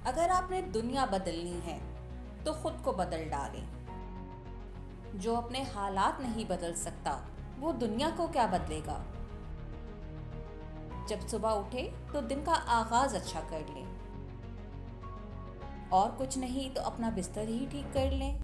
अगर आपने दुनिया बदलनी है तो खुद को बदल डालें। जो अपने हालात नहीं बदल सकता वो दुनिया को क्या बदलेगा। जब सुबह उठे तो दिन का आगाज अच्छा कर लें, और कुछ नहीं तो अपना बिस्तर ही ठीक कर लें।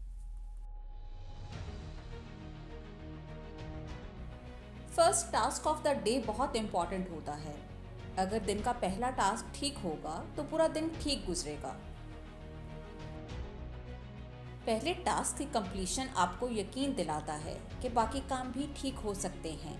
First task of the day बहुत इंपॉर्टेंट होता है। अगर दिन का पहला टास्क ठीक होगा तो पूरा दिन ठीक गुजरेगा। पहले टास्क की कंप्लीशन आपको यकीन दिलाता है कि बाकी काम भी ठीक हो सकते हैं।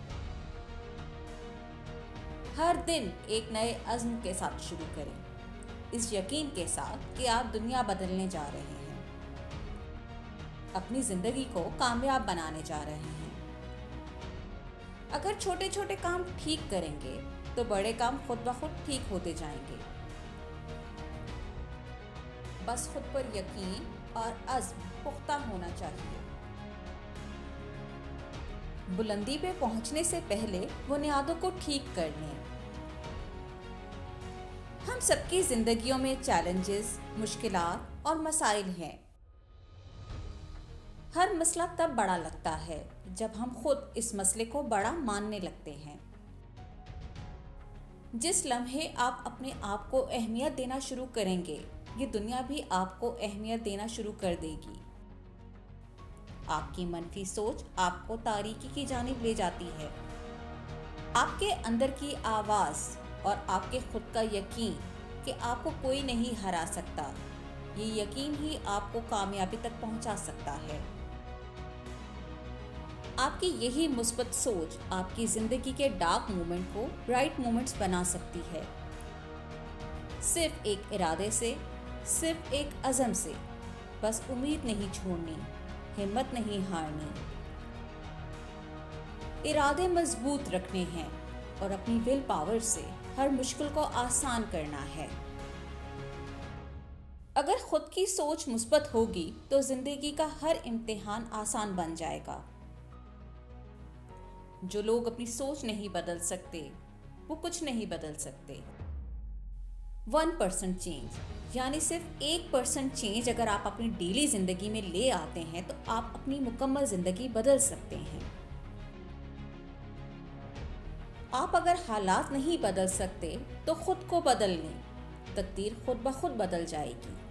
हर दिन एक नए अज़्म के साथ शुरू करें, इस यकीन के साथ कि आप दुनिया बदलने जा रहे हैं, अपनी जिंदगी को कामयाब बनाने जा रहे हैं। अगर छोटे छोटे काम ठीक करेंगे तो बड़े काम खुद ब खुद ठीक होते जाएंगे। बस खुद पर यकीन और अज़्म पुख्ता होना चाहिए। बुलंदी पे पहुंचने से पहले बुनियादों को ठीक कर लें। हम सबकी जिंदगियों में चैलेंजेस, मुश्किलात और मसाइल हैं। हर मसला तब बड़ा लगता है जब हम खुद इस मसले को बड़ा मानने लगते हैं। जिस लम्हे आप अपने आप को अहमियत देना शुरू करेंगे, ये दुनिया भी आपको अहमियत देना शुरू कर देगी। आपकी मनफी सोच आपको तारीकी की जानिब ले जाती है। आपके अंदर की आवाज़ और आपके खुद का यकीन कि आपको कोई नहीं हरा सकता, ये यकीन ही आपको कामयाबी तक पहुंचा सकता है। आपकी यही मुस्बत सोच आपकी ज़िंदगी के डार्क मोमेंट को ब्राइट मोमेंट्स बना सकती है। सिर्फ एक इरादे से, सिर्फ एक अज़म से, बस उम्मीद नहीं छोड़नी, हिम्मत नहीं हारनी। इरादे मजबूत रखने हैं और अपनी विल पावर से हर मुश्किल को आसान करना है। अगर खुद की सोच मुस्बत होगी तो ज़िंदगी का हर इम्तिहान आसान बन जाएगा। जो लोग अपनी सोच नहीं बदल सकते वो कुछ नहीं बदल सकते। 1% चेंज यानी सिर्फ 1% चेंज अगर आप अपनी डेली जिंदगी में ले आते हैं तो आप अपनी मुकम्मल जिंदगी बदल सकते हैं। आप अगर हालात नहीं बदल सकते तो खुद को बदल लें, तकदीर खुद ब खुद बदल जाएगी।